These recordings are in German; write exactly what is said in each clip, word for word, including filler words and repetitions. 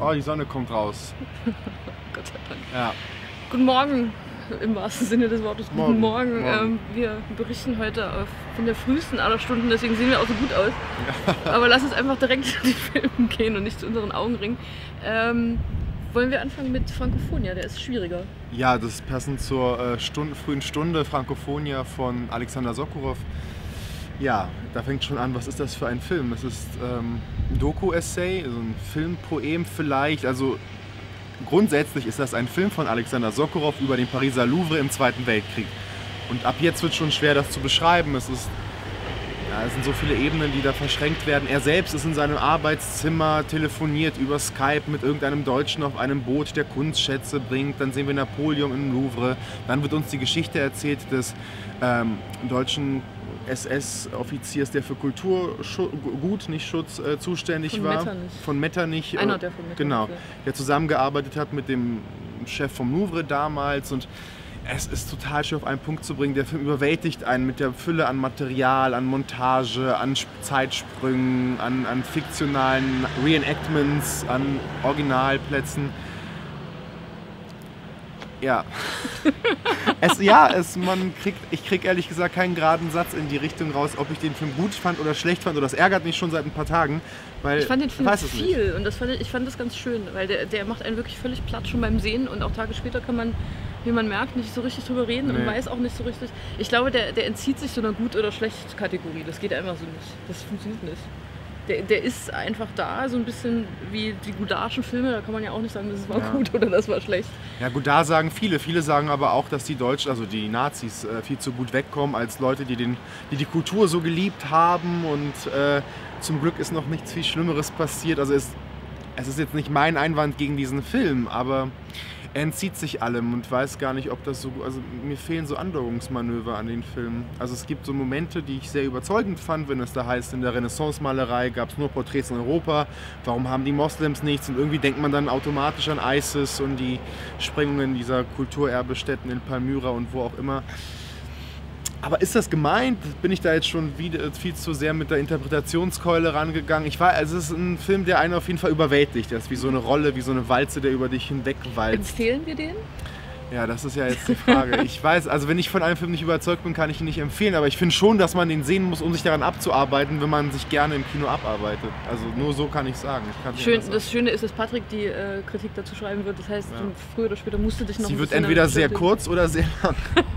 Oh, die Sonne kommt raus. Gott sei Dank. Ja. Guten Morgen, im wahrsten Sinne des Wortes. Guten Morgen. Morgen. Morgen. Ähm, wir berichten heute auf, von der frühesten aller Stunden, deswegen sehen wir auch so gut aus. Aber lass uns einfach direkt zu den Filmen gehen und nicht zu unseren Augenringen. Ähm, wollen wir anfangen mit Francophonia? Der ist schwieriger. Ja, das ist passend zur äh, Stunden, frühen Stunde Francophonia von Alexander Sokurov. Ja, da fängt schon an, was ist das für ein Film? Es ist ähm, ein Doku-Essay, also ein Filmpoem vielleicht. Also grundsätzlich ist das ein Film von Alexander Sokurov über den Pariser Louvre im Zweiten Weltkrieg. Und ab jetzt wird es schon schwer, das zu beschreiben. Es ist, ja, es sind so viele Ebenen, die da verschränkt werden. Er selbst ist in seinem Arbeitszimmer, telefoniert über Skype mit irgendeinem Deutschen auf einem Boot, der Kunstschätze bringt. Dann sehen wir Napoleon im Louvre. Dann wird uns die Geschichte erzählt des ähm, deutschen S S-Offiziers, der für Kulturgut, nicht Schutz, äh, zuständig von war. Metternich. Von Metternich. Einer der von Metternich. Genau, Ja. der zusammengearbeitet hat mit dem Chef vom Louvre damals. Und es ist total schwer auf einen Punkt zu bringen. Der Film überwältigt einen mit der Fülle an Material, an Montage, an Zeitsprüngen, an, an fiktionalen Reenactments, an Originalplätzen. Ja. es, ja, es, man kriegt, ich kriege ehrlich gesagt keinen geraden Satz in die Richtung raus, ob ich den Film gut fand oder schlecht fand. Oder das ärgert mich schon seit ein paar Tagen. Weil Ich fand den Film weiß es nicht. viel und das fand ich, ich fand das ganz schön, weil der, der macht einen wirklich völlig platt schon beim Sehen und auch Tage später kann man, wie man merkt, nicht so richtig drüber reden Nee. und weiß auch nicht so richtig. Ich glaube, der, der entzieht sich so einer Gut- oder Schlecht-Kategorie. Das geht einfach so nicht. Das funktioniert nicht. Der, der ist einfach da, so ein bisschen wie die Godardschen Filme, da kann man ja auch nicht sagen, das war Ja. gut oder das war schlecht. Ja gut, da sagen viele. Viele sagen aber auch, dass die Deutschen, also die Nazis, äh, viel zu gut wegkommen als Leute, die, den, die die Kultur so geliebt haben. Und äh, zum Glück ist noch nichts viel Schlimmeres passiert. Also es, es ist jetzt nicht mein Einwand gegen diesen Film, aber er entzieht sich allem und weiß gar nicht, ob das so... Also mir fehlen so Andeuungsmanöver an den Filmen. Also es gibt so Momente, die ich sehr überzeugend fand, wenn es da heißt, in der Renaissance-Malerei gab es nur Porträts in Europa. Warum haben die Moslems nichts? Und irgendwie denkt man dann automatisch an ISIS und die Sprengungen dieser Kulturerbestätten in Palmyra und wo auch immer. Aber ist das gemeint? Bin ich da jetzt schon wieder viel zu sehr mit der Interpretationskeule rangegangen? Ich war, also es ist ein Film, der einen auf jeden Fall überwältigt. Das ist wie so eine Rolle, wie so eine Walze, der über dich hinwegwalzt. Empfehlen wir den? Ja, das ist ja jetzt die Frage. Ich weiß, also wenn ich von einem Film nicht überzeugt bin, kann ich ihn nicht empfehlen. Aber ich finde schon, dass man den sehen muss, um sich daran abzuarbeiten, wenn man sich gerne im Kino abarbeitet. Also nur so kann ich sagen. Ich kann's nicht Schön, anders sagen. das Schöne ist, dass Patrick die äh, Kritik dazu schreiben wird. Das heißt, Ja. du, früher oder später musst du dich noch Sie ein wird bisschen entweder damit sehr beschäftigen. kurz oder sehr lang.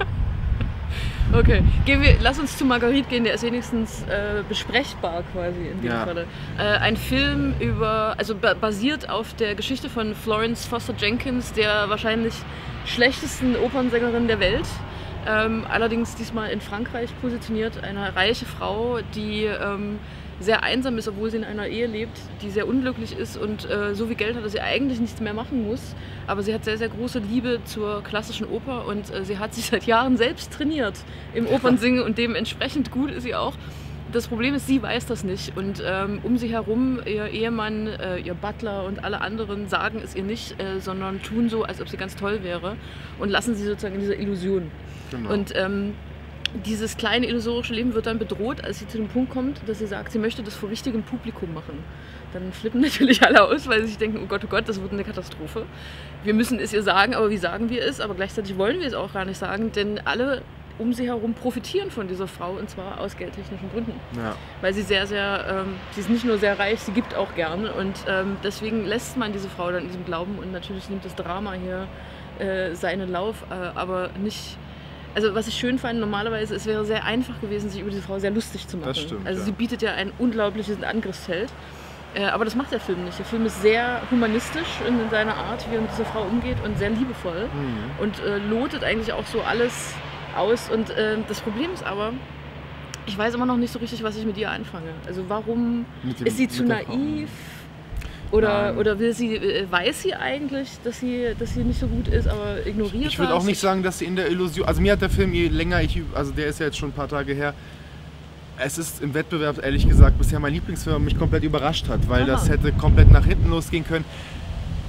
Okay, gehen wir, lass uns zu Marguerite gehen, der ist wenigstens äh, besprechbar quasi in dem Ja. Falle. Äh, ein Film über, also ba basiert auf der Geschichte von Florence Foster Jenkins, der wahrscheinlich schlechtesten Opernsängerin der Welt. Ähm, allerdings diesmal in Frankreich positioniert, eine reiche Frau, die ähm, sehr einsam ist, obwohl sie in einer Ehe lebt, die sehr unglücklich ist und äh, so viel Geld hat, dass sie eigentlich nichts mehr machen muss. Aber sie hat sehr, sehr große Liebe zur klassischen Oper und äh, sie hat sich seit Jahren selbst trainiert im Opernsingen und dementsprechend gut ist sie auch. Das Problem ist, sie weiß das nicht und ähm, um sie herum, ihr Ehemann, äh, ihr Butler und alle anderen sagen es ihr nicht, äh, sondern tun so, als ob sie ganz toll wäre und lassen sie sozusagen in dieser Illusion. Genau. Und ähm, dieses kleine illusorische Leben wird dann bedroht, als sie zu dem Punkt kommt, dass sie sagt, sie möchte das vor richtigem Publikum machen. Dann flippen natürlich alle aus, weil sie sich denken, oh Gott, oh Gott, das wird eine Katastrophe. Wir müssen es ihr sagen, aber wie sagen wir es? Aber gleichzeitig wollen wir es auch gar nicht sagen, denn alle um sie herum profitieren von dieser Frau und zwar aus geldtechnischen Gründen. Ja. Weil sie sehr, sehr, ähm, sie ist nicht nur sehr reich, sie gibt auch gern und ähm, deswegen lässt man diese Frau dann in diesem Glauben und natürlich nimmt das Drama hier äh, seinen Lauf, äh, aber nicht... Also was ich schön fand, normalerweise, es wäre sehr einfach gewesen, sich über diese Frau sehr lustig zu machen. Das stimmt, also ja. sie bietet ja ein unglaubliches Angriffsfeld. Äh, aber das macht der Film nicht. Der Film ist sehr humanistisch in, in seiner Art, wie er mit dieser Frau umgeht und sehr liebevoll. Mhm. Und äh, lotet eigentlich auch so alles aus. Und äh, das Problem ist aber, ich weiß immer noch nicht so richtig, was ich mit ihr anfange. Also warum Mit dem- ist sie zu mit der Frau. naiv? Oder, Nein. oder will sie, äh, weiß sie eigentlich, dass sie, dass sie nicht so gut ist, aber ignoriert Ich würde das? auch nicht sagen, dass sie in der Illusion... Also mir hat der Film, je länger ich... Also der ist ja jetzt schon ein paar Tage her. Es ist im Wettbewerb, ehrlich gesagt, bisher mein Lieblingsfilm, mich komplett überrascht hat. Weil Aha. das hätte komplett nach hinten losgehen können.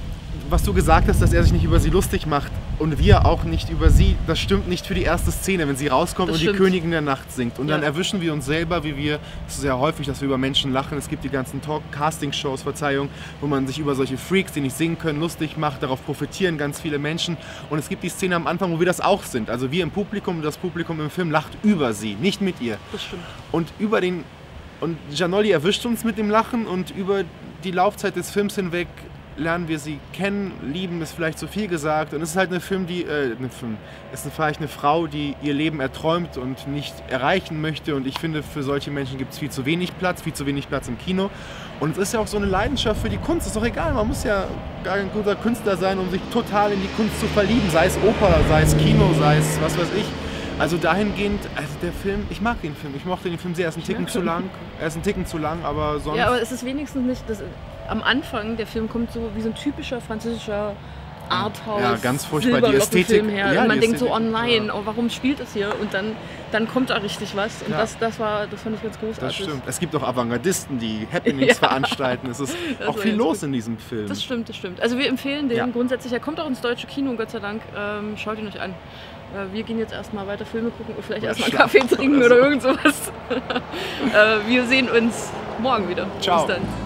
was du gesagt hast, dass er sich nicht über sie lustig macht und wir auch nicht über sie, das stimmt nicht für die erste Szene, wenn sie rauskommt Das und stimmt. die Königin der Nacht singt. Und dann Ja. erwischen wir uns selber, wie wir, es ist sehr häufig, dass wir über Menschen lachen. Es gibt die ganzen Talk-Casting-Shows, Verzeihung, wo man sich über solche Freaks, die nicht singen können, lustig macht. Darauf profitieren ganz viele Menschen. Und es gibt die Szene am Anfang, wo wir das auch sind. Also wir im Publikum und das Publikum im Film lacht über sie, nicht mit ihr. Das stimmt. Und über den und Giannoli erwischt uns mit dem Lachen und über die Laufzeit des Films hinweg lernen wir sie kennen, lieben, ist vielleicht zu viel gesagt. Und es ist halt eine Film, die, äh, eine Film, es ist vielleicht eine Frau, die ihr Leben erträumt und nicht erreichen möchte. Und ich finde, für solche Menschen gibt es viel zu wenig Platz, viel zu wenig Platz im Kino. Und es ist ja auch so eine Leidenschaft für die Kunst. Ist doch egal, man muss ja gar ein guter Künstler sein, um sich total in die Kunst zu verlieben. Sei es Oper, sei es Kino, sei es was weiß ich. Also dahingehend, also der Film, ich mag den Film, ich mochte den Film sehr, er ist ein Ticken zu lang, er ist ein Ticken zu lang, aber sonst... Ja, aber es ist wenigstens nicht, das, am Anfang, der Film kommt so wie so ein typischer französischer Arthouse, Ja, ganz furchtbar, die Ästhetik. Film her. Ja, und man die denkt so, oh Ästhetik, nein, ja. oh, warum spielt das hier? Und dann, dann kommt da richtig was. Und Ja. das, das, war, das fand ich ganz Das großartig. stimmt. Es gibt auch Avantgardisten, die Happenings Ja. veranstalten. Es ist Das auch war viel ganz los gut. in diesem Film. Das stimmt, das stimmt. Also wir empfehlen den Ja. grundsätzlich. Er kommt auch ins deutsche Kino, Gott sei Dank. Ähm, schaut ihn euch an. Äh, wir gehen jetzt erstmal weiter Filme gucken und vielleicht Oder erstmal schlafen Kaffee trinken oder oder so. irgend sowas. äh, wir sehen uns morgen wieder. Ciao. Bis dann.